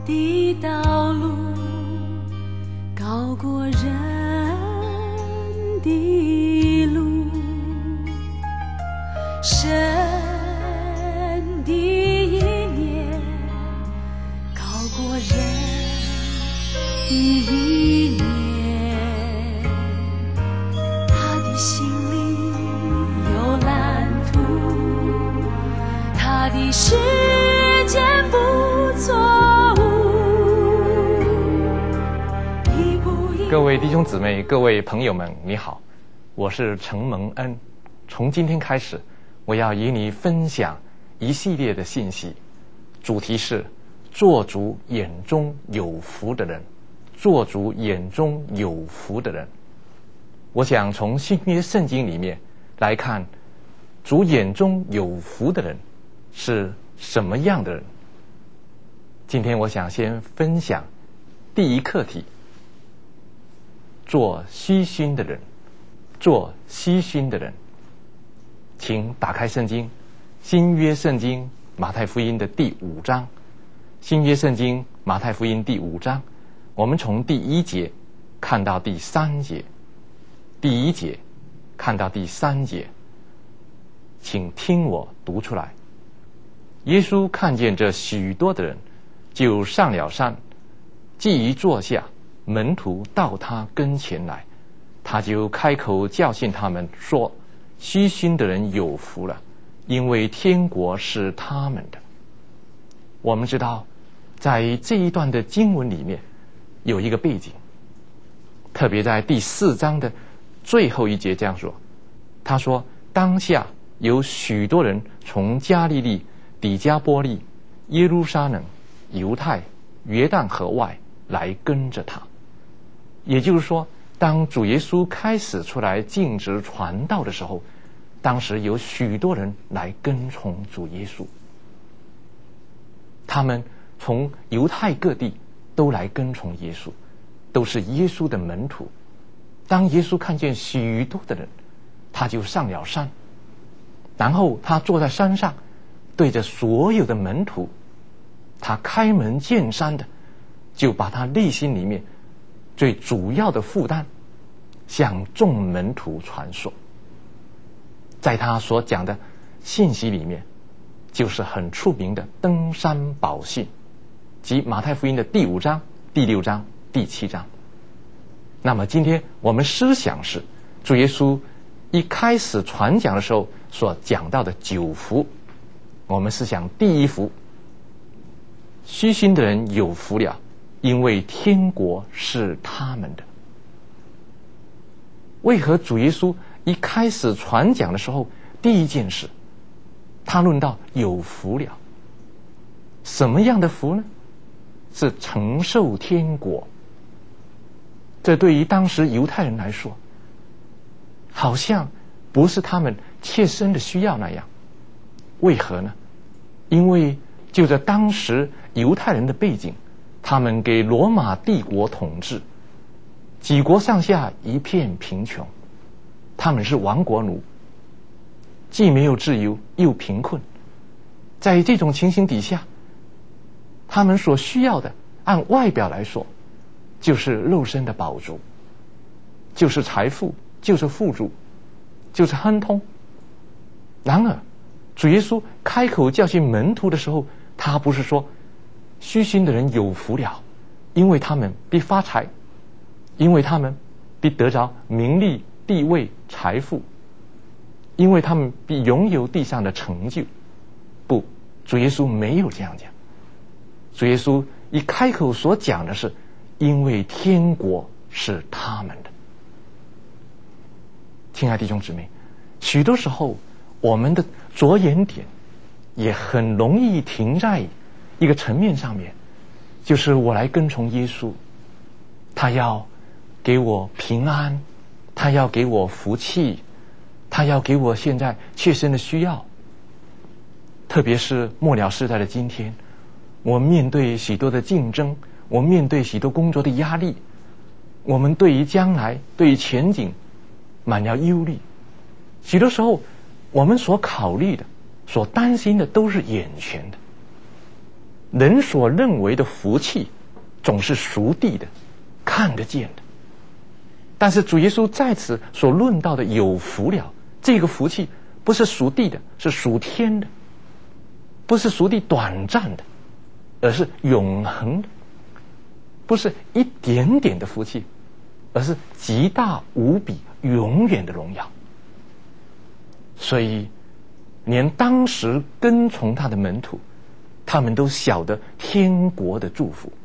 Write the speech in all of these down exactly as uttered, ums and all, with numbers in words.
的道路高过人的路，神的意念高过人的意念，他的心里有蓝图，他的时间不错误。 各位弟兄姊妹，各位朋友们，你好，我是陈蒙恩。从今天开始，我要与你分享一系列的信息，主题是做主眼中有福的人，做主眼中有福的人。我想从新约圣经里面来看，主眼中有福的人是什么样的人。今天我想先分享第一课题，做虚心的人，做虚心的人。请打开圣经，新约圣经马太福音的第五章，新约圣经马太福音第五章，我们从第一节看到第三节，第一节看到第三节，请听我读出来。耶稣看见这许多的人，就上了山，既一坐下，门徒到他跟前来，他就开口教训他们说，虚心的人有福了，因为天国是他们的。我们知道在这一段的经文里面有一个背景，特别在第四章的最后一节这样说，他说当下有许多人从加利利、底加波利、耶路撒冷、犹太、约旦河外来跟着他。也就是说，当主耶稣开始出来尽职传道的时候，当时有许多人来跟从主耶稣，他们从犹太各地都来跟从耶稣，都是耶稣的门徒。当耶稣看见许多的人，他就上了山，然后他坐在山上，对着所有的门徒，他开门见山的就把他内心里面最主要的负担向众门徒传说。在他所讲的信息里面，就是很出名的登山宝训，即马太福音的第五章、第六章、第七章。那么今天我们思想是主耶稣一开始传讲的时候所讲到的九福。我们思想第一福，虚心的人有福了，因为天国是他们的。为何主耶稣一开始传讲的时候，第一件事他论到有福了？什么样的福呢？是承受天国。这对于当时犹太人来说，好像不是他们切身的需要那样。为何呢？因为就在当时犹太人的背景，他们给罗马帝国统治，几国上下一片贫穷，他们是亡国奴，既没有自由又贫困。在这种情形底下，他们所需要的按外表来说就是肉身的饱足，就是财富，就是富足，就是亨通。然而主耶稣开口教训门徒的时候，他不是说虚心的人有福了，因为他们必发财，因为他们必得着名利、地位、财富，因为他们必拥有地上的成就。不，主耶稣没有这样讲。主耶稣一开口所讲的是，因为天国是他们的。亲爱的弟兄姊妹，许多时候我们的着眼点也很容易停在一个层面上面，就是我来跟从耶稣，他要给我平安，他要给我福气，他要给我现在切身的需要。特别是末了世代的今天，我们面对许多的竞争，我们面对许多工作的压力，我们对于将来，对于前景满了忧虑。许多时候我们所考虑的，所担心的都是眼前的。 人所认为的福气总是属地的，看得见的。但是主耶稣在此所论到的有福了，这个福气不是属地的，是属天的，不是属地短暂的，而是永恒的，不是一点点的福气，而是极大无比永远的荣耀。所以连当时跟从他的门徒，他们都晓得天国的祝福。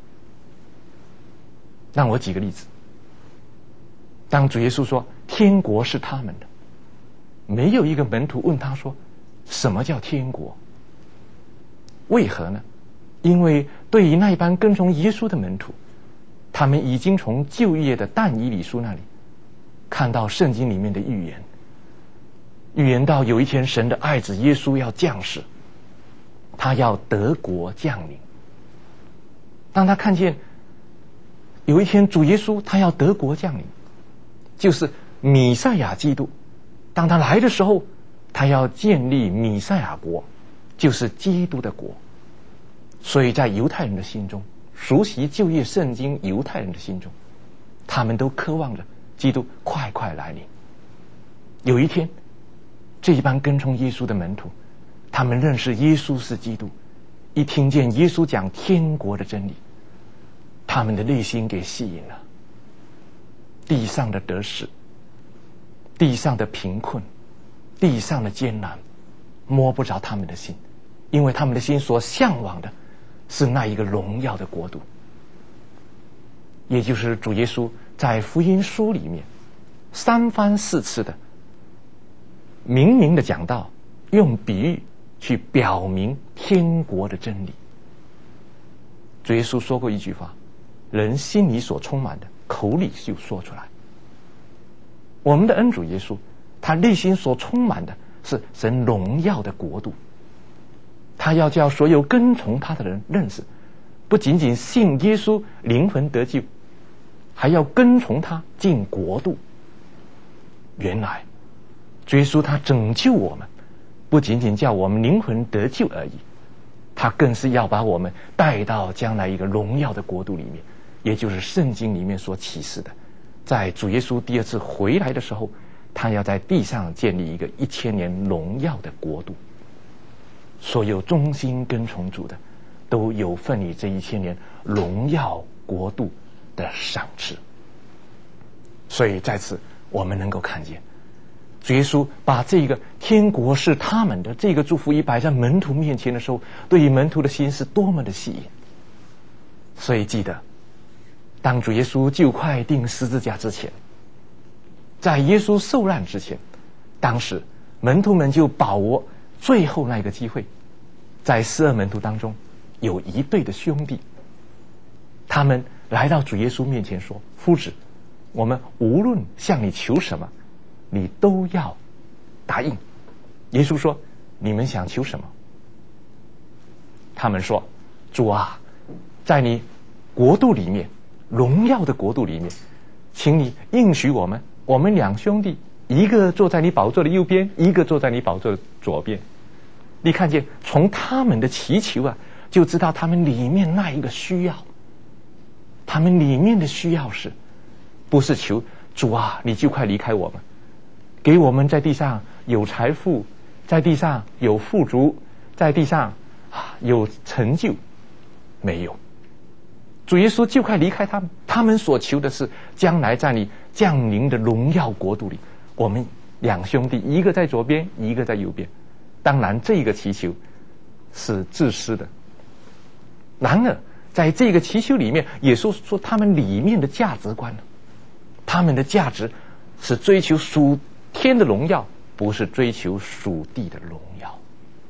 让我举个例子，当主耶稣说天国是他们的，没有一个门徒问他说什么叫天国。为何呢？因为对于那一班跟从耶稣的门徒，他们已经从旧约的但以理书那里看到圣经里面的预言，预言到有一天神的爱子耶稣要降世，他要得国降临。当他看见有一天主耶稣他要得国降临，就是弥赛亚基督，当他来的时候，他要建立弥赛亚国，就是基督的国。所以在犹太人的心中，熟悉旧约圣经犹太人的心中，他们都渴望着基督快快来临。有一天，这一班跟从耶稣的门徒，他们认识耶稣是基督，一听见耶稣讲天国的真理，他们的内心给吸引了。地上的得失，地上的贫困，地上的艰难，摸不着他们的心，因为他们的心所向往的是那一个荣耀的国度，也就是主耶稣在福音书里面三番四次的明明的讲到，用比喻去表明天国的真理。主耶稣说过一句话，人心里所充满的口里就说出来。我们的恩主耶稣，他内心所充满的是神荣耀的国度，他要叫所有跟从他的人认识，不仅仅信耶稣灵魂得救，还要跟从他进国度。原来主耶稣他拯救我们，不仅仅叫我们灵魂得救而已，他更是要把我们带到将来一个荣耀的国度里面，也就是圣经里面所启示的，在主耶稣第二次回来的时候，他要在地上建立一个一千年荣耀的国度。所有忠心跟从主的，都有份于这一千年荣耀国度的赏赐。所以在此我们能够看见，主耶稣把这个天国是他们的这个祝福一摆在门徒面前的时候，对于门徒的心是多么的吸引。所以记得，当主耶稣就快钉十字架之前，在耶稣受难之前，当时门徒们就把握最后那个机会，在十二门徒当中有一对的兄弟，他们来到主耶稣面前说，夫子，我们无论向你求什么，你都要答应。耶稣说，你们想求什么？他们说，主啊，在你国度里面，荣耀的国度里面，请你应许我们，我们两兄弟，一个坐在你宝座的右边，一个坐在你宝座的左边。你看见从他们的祈求啊，就知道他们里面那一个需要，他们里面的需要是不是求主啊你就快离开我们，给我们在地上有财富，在地上有富足，在地上啊有成就。没有，主耶稣就快离开他们，他们所求的是将来在你降临的荣耀国度里，我们两兄弟，一个在左边，一个在右边。当然这个祈求是自私的，然而在这个祈求里面，耶稣说他们里面的价值观，他们的价值是追求属天的荣耀，不是追求属地的荣耀。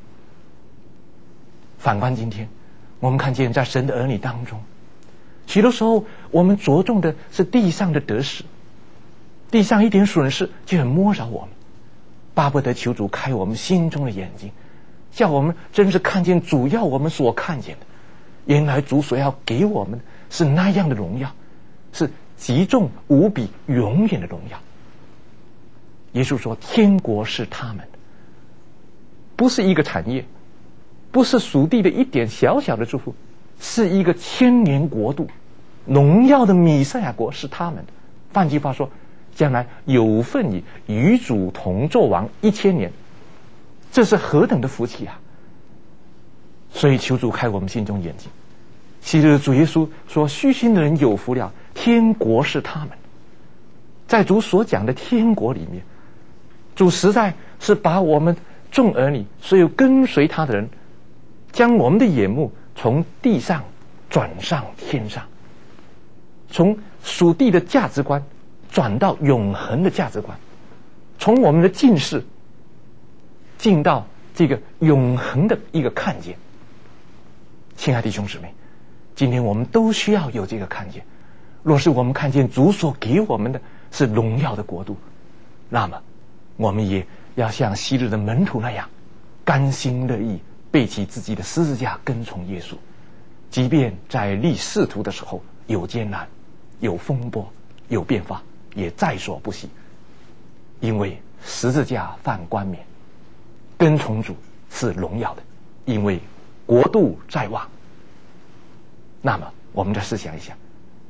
反观今天，我们看见在神的儿女当中，许多时候我们着重的是地上的得失，地上一点损失就很摸着我们，巴不得求主开我们心中的眼睛，叫我们真是看见主要我们所看见的，原来主所要给我们是那样的荣耀，是极重无比永远的荣耀。耶稣说天国是他们的，不是一个产业，不是属地的一点小小的祝福， 是一个千年国度，荣耀的弥赛亚国是他们的。换句话说，将来有份于与主同作王一千年，这是何等的福气啊！所以求主开我们心中眼睛。昔日主耶稣说，虚心的人有福了，天国是他们。在主所讲的天国里面，主实在是把我们众儿女，所有跟随他的人，将我们的眼目从地上转上天上，从属地的价值观转到永恒的价值观，从我们的近视进到这个永恒的一个看见。亲爱的弟兄姊妹，今天我们都需要有这个看见。若是我们看见主所给我们的是荣耀的国度，那么我们也要像昔日的门徒那样，甘心乐意背起自己的十字架跟从耶稣，即便在历仕途的时候有艰难、有风波、有变化，也在所不惜。因为十字架犯冠冕，跟从主是荣耀的，因为国度在望。那么我们再试想一下，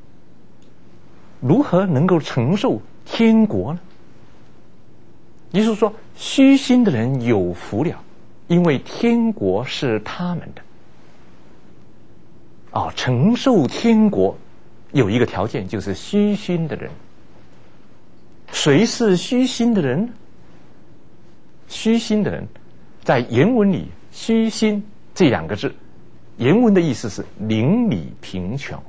如何能够承受天国呢？耶稣说，虚心的人有福了，因为天国是他们的。哦，承受天国有一个条件，就是虚心的人。谁是虚心的人？虚心的人在原文里，虚心这两个字原文的意思是邻里贫穷。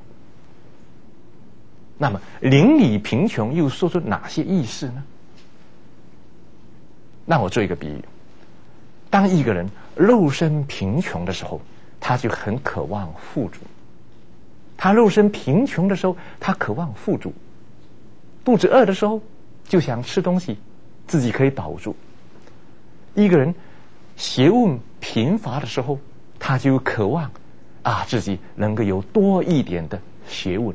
那么邻里贫穷又说出哪些意思呢？那我做一个比喻，当一个人肉身贫穷的时候，他就很渴望富足。他肉身贫穷的时候，他渴望富足，肚子饿的时候就想吃东西，自己可以饱足。一个人学问贫乏的时候，他就渴望啊自己能够有多一点的学问。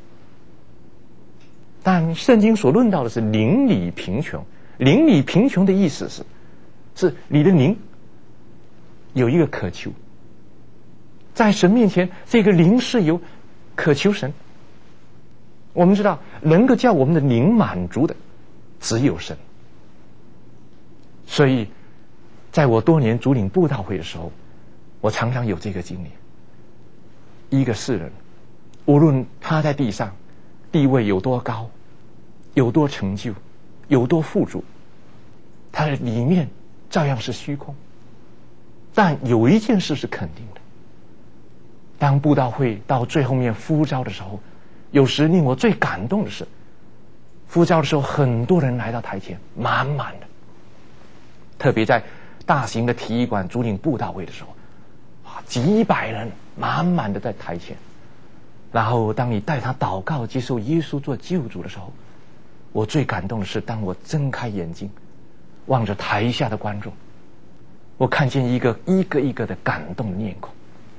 但圣经所论到的是邻里贫穷，邻里贫穷的意思是，是你的灵有一个渴求，在神面前，这个灵是有渴求神。我们知道，能够叫我们的灵满足的，只有神。所以，在我多年主领布道会的时候，我常常有这个经历。一个世人，无论他在地上地位有多高，有多成就，有多富足，他的里面照样是虚空。但有一件事是肯定的，当布道会到最后面呼召的时候，有时令我最感动的是，呼召的时候很多人来到台前，满满的。特别在大型的体育馆主领布道会的时候，啊，几百人满满的在台前。然后当你带他祷告接受耶稣做救主的时候，我最感动的是，当我睁开眼睛望着台下的观众，我看见一个一个一个的感动的面孔，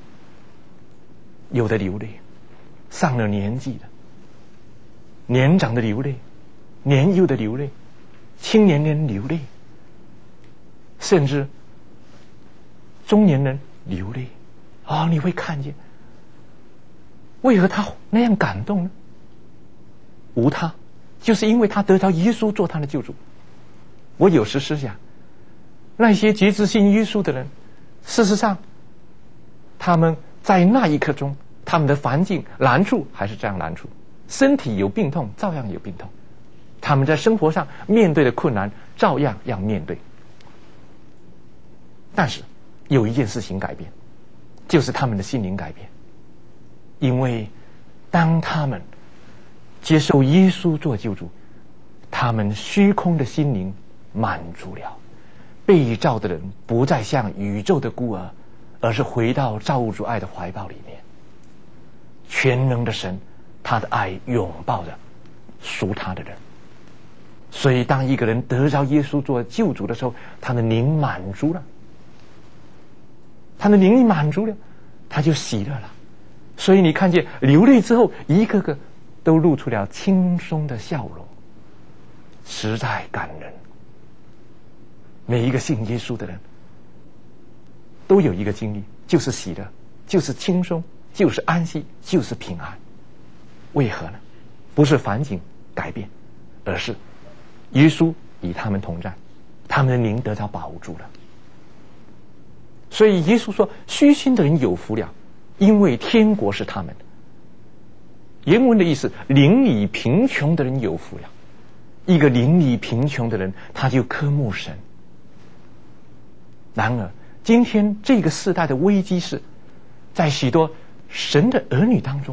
有的流泪，上了年纪的，年长的流泪，年幼的流泪，青年人流泪，甚至中年人流泪。啊、哦，你会看见为何他那样感动呢？无他，就是因为他得到耶稣做他的救主。我有时思想，那些决志信耶稣的人，事实上他们在那一刻中，他们的环境难处还是这样难处，身体有病痛照样有病痛，他们在生活上面对的困难照样要面对。但是有一件事情改变，就是他们的心灵改变。因为当他们接受耶稣做救主，他们虚空的心灵满足了，被造的人不再像宇宙的孤儿，而是回到造物主爱的怀抱里面。全能的神，他的爱拥抱着属他的人。所以当一个人得着耶稣做救主的时候，他的灵满足了，他的灵满足了，他就喜乐了。所以你看见流泪之后，一个个都露出了轻松的笑容，实在感人。每一个信耶稣的人都有一个经历，就是喜乐，就是轻松， 就是安息，就是平安。为何呢？不是环境改变，而是耶稣与他们同在，他们的灵得到保住了。所以耶稣说，虚心的人有福了，因为天国是他们的。原文的意思，灵里贫穷的人有福了。一个灵里贫穷的人，他就渴慕神。然而今天这个世代的危机是，在许多神的儿女当中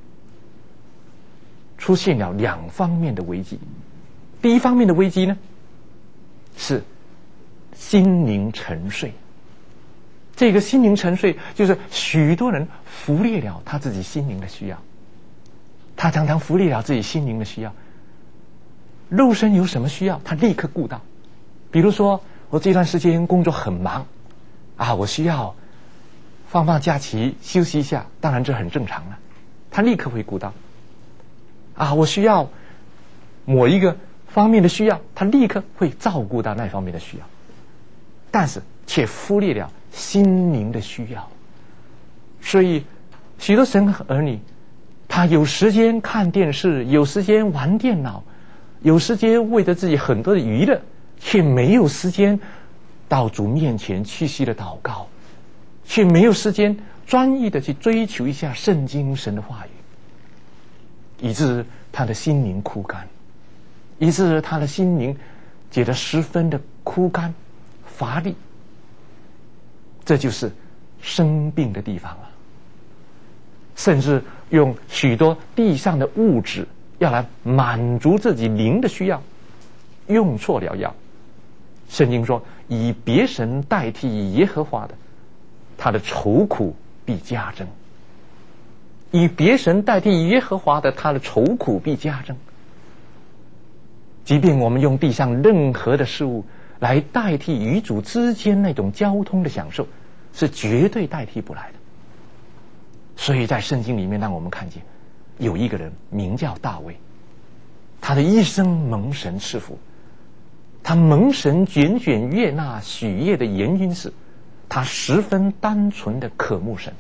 出现了两方面的危机。第一方面的危机呢，是心灵沉睡。这个心灵沉睡，就是许多人忽略了他自己心灵的需要，他常常忽略了自己心灵的需要。肉身有什么需要，他立刻顾到。比如说，我这段时间工作很忙啊，我需要放放假期休息一下，当然这很正常了，他立刻会顾到。啊，我需要某一个方面的需要，他立刻会照顾到那方面的需要，但是却忽略了心灵的需要。所以许多神儿女，他有时间看电视，有时间玩电脑，有时间为着自己很多的娱乐，却没有时间到主面前屈膝的祷告，却没有时间专一的去追求一下圣经神的话语，以致他的心灵枯干，以致他的心灵觉得十分的枯干乏力。这就是生病的地方了。甚至用许多地上的物质要来满足自己灵的需要，用错了药。圣经说，以别神代替耶和华的，他的愁苦必加增。以别神代替耶和华的，他的愁苦必加增。即便我们用地上任何的事物来代替与主之间那种交通的享受，是绝对代替不来的。所以在圣经里面让我们看见，有一个人名叫大卫，他的一生蒙神赐福。他蒙神卷卷悦纳许悦的原因是，他十分单纯的渴慕神。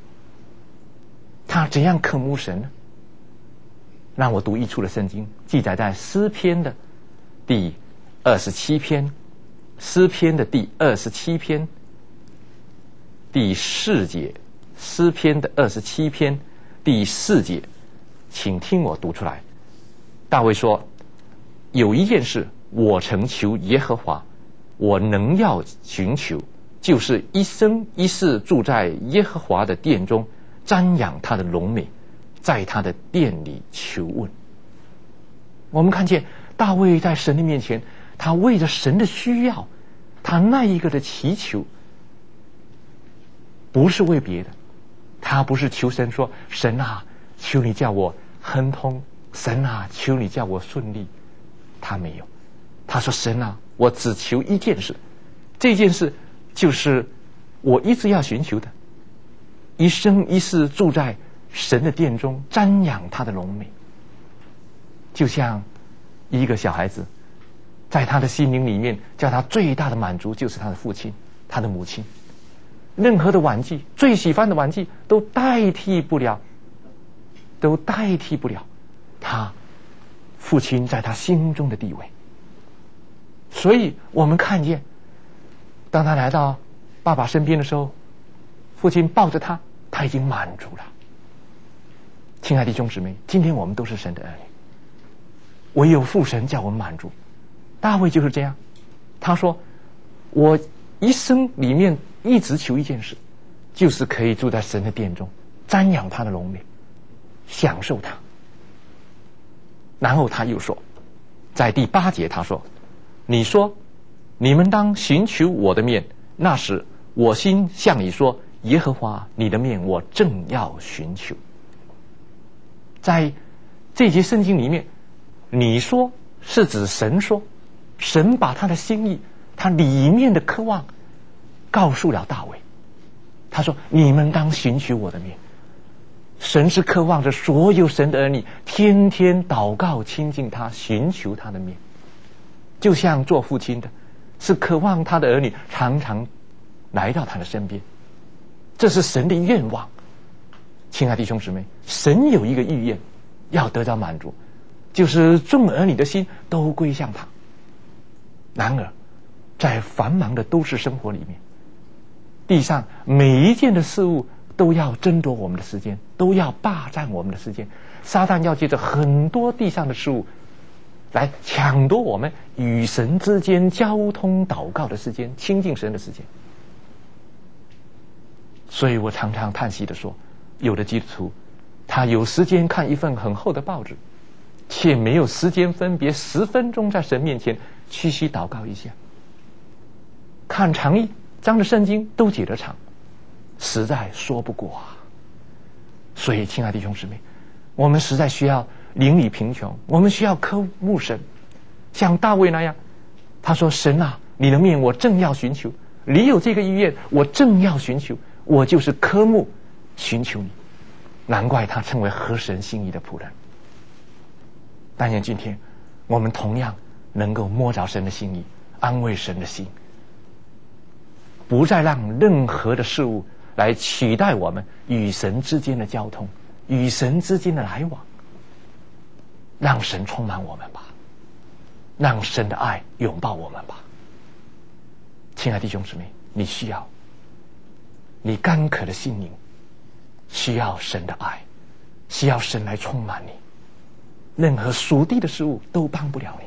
他怎样渴慕神呢？让我读一处的圣经，记载在诗篇的第二十七篇，诗篇的第二十七篇第四节，诗篇的二十七篇第四节，请听我读出来。大卫说，有一件事我曾求耶和华，我能要寻求，就是一生一世住在耶和华的殿中，瞻仰他的荣美，在他的殿里求问。我们看见大卫在神的面前，他为着神的需要，他那一个的祈求不是为别的，他不是求神说，神啊，求你叫我亨通，神啊，求你叫我顺利。他没有，他说，神啊，我只求一件事，这件事就是我一直要寻求的，一生一世住在神的殿中，瞻仰他的荣美。就像一个小孩子，在他的心灵里面，叫他最大的满足就是他的父亲，他的母亲。任何的玩具，最喜欢的玩具，都代替不了，都代替不了他父亲在他心中的地位。所以我们看见，当他来到爸爸身边的时候，父亲抱着他，他已经满足了。亲爱的弟兄姊妹，今天我们都是神的儿女，唯有父神叫我们满足。大卫就是这样，他说，我一生里面一直求一件事，就是可以住在神的殿中，瞻仰他的荣美，享受他。然后他又说，在第八节他说，你说你们当寻求我的面，那时我心向你说，耶和华你的面我正要寻求。在这节圣经里面，你说是指神说，神把他的心意，他里面的渴望告诉了大卫。他说，你们当寻求我的面。神是渴望着所有神的儿女天天祷告亲近他，寻求他的面。就像做父亲的是渴望他的儿女常常来到他的身边，这是神的愿望。 亲爱的弟兄姊妹，神有一个意愿要得到满足，就是众儿女的心都归向他。然而在繁忙的都市生活里面，地上每一件的事物都要争夺我们的时间，都要霸占我们的时间。撒旦要借着很多地上的事物来抢夺我们与神之间交通祷告的时间，亲近神的时间。所以我常常叹息地说，有的基督徒他有时间看一份很厚的报纸，却没有时间分别十分钟在神面前屈膝祷告一下。看长一章的圣经都解得长，实在说不过啊。所以亲爱的弟兄姊妹，我们实在需要邻里贫穷，我们需要渴慕神，像大卫那样，他说，神啊，你的面我正要寻求，你有这个意愿我正要寻求，我就是渴慕寻求你。难怪他称为合神心意的仆人。但愿今天我们同样能够摸着神的心意，安慰神的心，不再让任何的事物来取代我们与神之间的交通，与神之间的来往。让神充满我们吧，让神的爱拥抱我们吧。亲爱的弟兄姊妹，你需要，你干渴的心灵需要神的爱，需要神来充满你。任何属地的事物都帮不了你，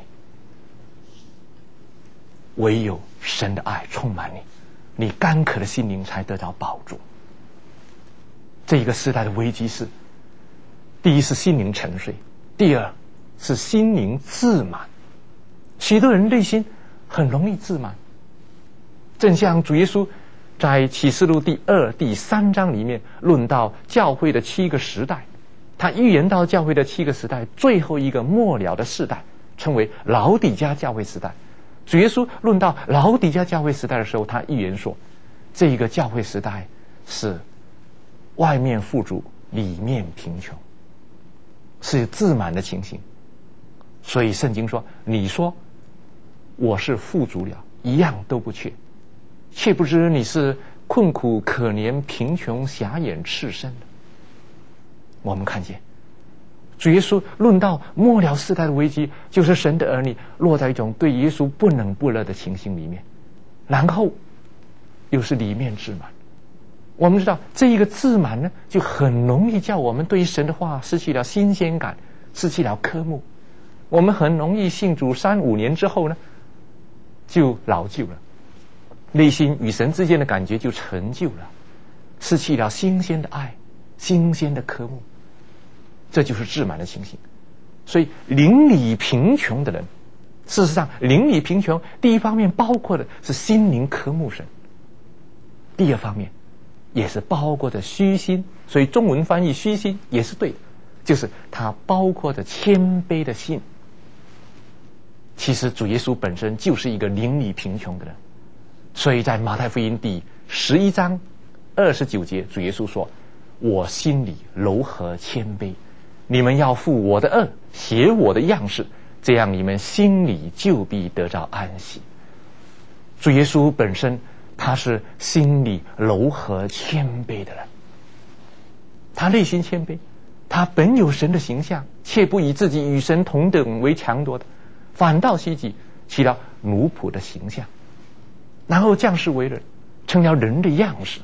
唯有神的爱充满你，你干渴的心灵才得到保住。这一个时代的危机是，第一是心灵沉睡，第二是心灵自满。许多人内心很容易自满，正像主耶稣在启示录第二、第三章里面论到教会的七个时代，他预言到教会的七个时代最后一个末了的世代称为老底嘉教会时代。主耶稣论到老底嘉教会时代的时候，他预言说，这一个教会时代是外面富足，里面贫穷，是自满的情形。所以圣经说，你说我是富足了，一样都不缺，却不知你是困苦可怜、贫穷瞎眼赤身的。我们看见主耶稣论到末了世代的危机，就是神的儿女落在一种对耶稣不冷不热的情形里面，然后又是里面自满。我们知道这一个自满呢，就很容易叫我们对神的话失去了新鲜感，失去了科目。我们很容易信主三五年之后呢，就老旧了，内心与神之间的感觉就陈旧了，失去了新鲜的爱，新鲜的科目。这就是自满的情形。所以邻里贫穷的人，事实上邻里贫穷第一方面包括的是心灵渴慕神，第二方面也是包括着虚心。所以中文翻译虚心也是对的，就是它包括着谦卑的心。其实主耶稣本身就是一个邻里贫穷的人，所以在马太福音第十一章二十九节，主耶稣说，我心里柔和谦卑，你们要负我的恶，学我的样式，这样你们心里就必得着安息。主耶稣本身他是心里柔和谦卑的人，他内心谦卑，他本有神的形象，却不以自己与神同等为强夺的，反倒希己，起了奴仆的形象，然后降世为人，成了人的样式，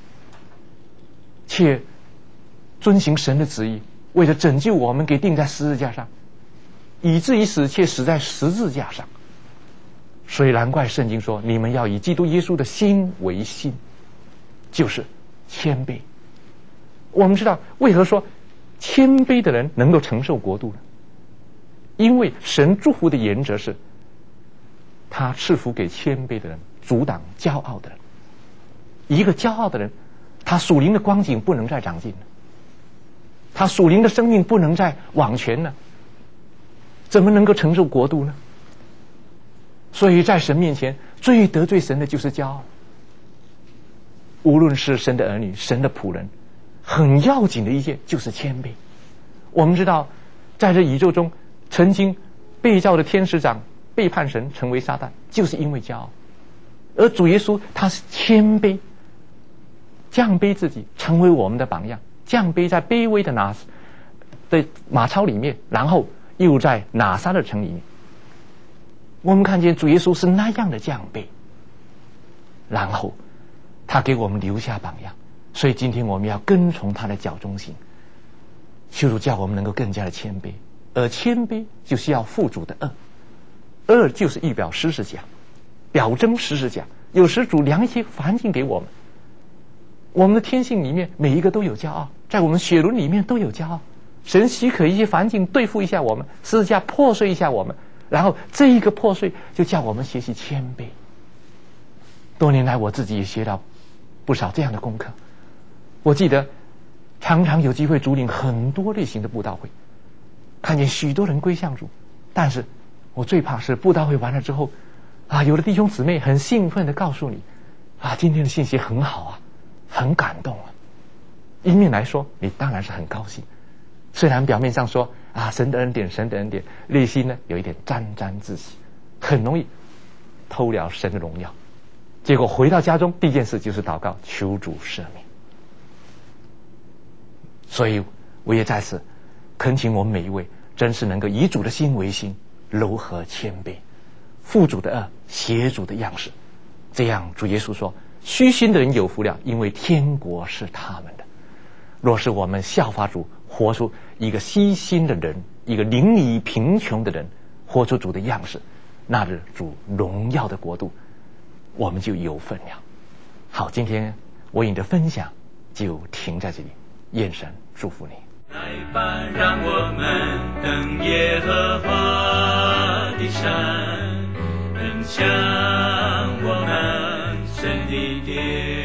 且遵行神的旨意，为了拯救我们给钉在十字架上，以至于死，却死在十字架上。所以难怪圣经说，你们要以基督耶稣的心为心，就是谦卑。我们知道为何说谦卑的人能够承受国度呢？因为神祝福的原则是，他赐福给谦卑的人，阻挡骄傲的人。一个骄傲的人，他属灵的光景不能再长进了，他属灵的生命不能再往前了，怎么能够承受国度呢？所以在神面前最得罪神的就是骄傲。无论是神的儿女，神的仆人，很要紧的一件就是谦卑。我们知道在这宇宙中曾经被造的天使长背叛神成为撒旦，就是因为骄傲。而主耶稣他是谦卑，降卑自己，成为我们的榜样， 降卑在卑微的拿的马槽里面，然后又在拿撒勒城里面。我们看见主耶稣是那样的降卑，然后他给我们留下榜样，所以今天我们要跟从他的脚中行。求主叫我们能够更加的谦卑，而谦卑就是要负主的恶，恶就是预表十字架，表征十字架。有时主量一些环境给我们，我们的天性里面每一个都有骄傲，在我们血轮里面都有骄傲，神许可一些环境对付一下我们，十字架破碎一下我们，然后这一个破碎就叫我们学习谦卑。多年来我自己也学到不少这样的功课。我记得常常有机会主领很多类型的布道会，看见许多人归向主，但是我最怕是布道会完了之后啊，有的弟兄姊妹很兴奋地告诉你啊，今天的信息很好啊，很感动啊。一面来说你当然是很高兴，虽然表面上说啊神的恩典神的恩典，内心呢有一点沾沾自喜，很容易偷了神的荣耀。结果回到家中第一件事就是祷告求主赦免。所以我也在此恳请我们每一位真是能够以主的心为心，柔和谦卑，负主的恶，学主的样式。这样主耶稣说，虚心的人有福了，因为天国是他们的。若是我们效法主，活出一个虚心的人，一个邻里贫穷的人，活出主的样式，那日主荣耀的国度我们就有份了。好，今天我你的分享就停在这里，愿神祝福你。 来吧，让我们登耶和华的山，奔向我们神的殿。